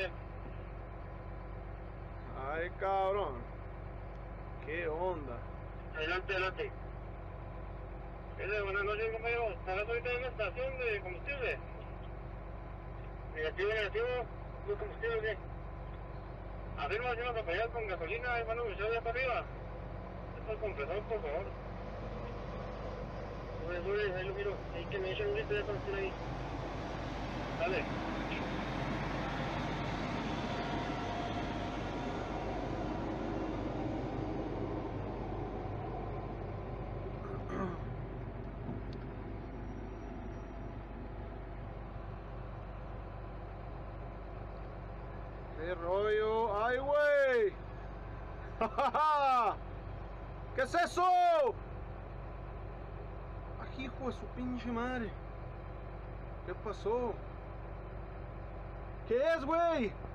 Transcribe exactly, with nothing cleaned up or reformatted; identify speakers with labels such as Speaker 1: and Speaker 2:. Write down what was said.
Speaker 1: ver.
Speaker 2: Ay, cabrón. ¿Qué onda?
Speaker 1: Adelante, adelante. Hola, buenas noches, compañero. ¿Estarás ahorita en una estación de combustible? Negativo, negativo. ¿No combustible qué? Afirma si vas a fallar con gasolina y van a buscar allá para arriba. Esto es compresor, por favor. Sube, sube, ahí lo miro. Ahí que me echen un grito ya cuando estén ahí. Dale.
Speaker 2: ¿Qué rollo? ¡Ay, güey! ¿Qué es eso? ¡Ay, hijo de su pinche madre! ¿Qué pasó? ¿Qué es, güey?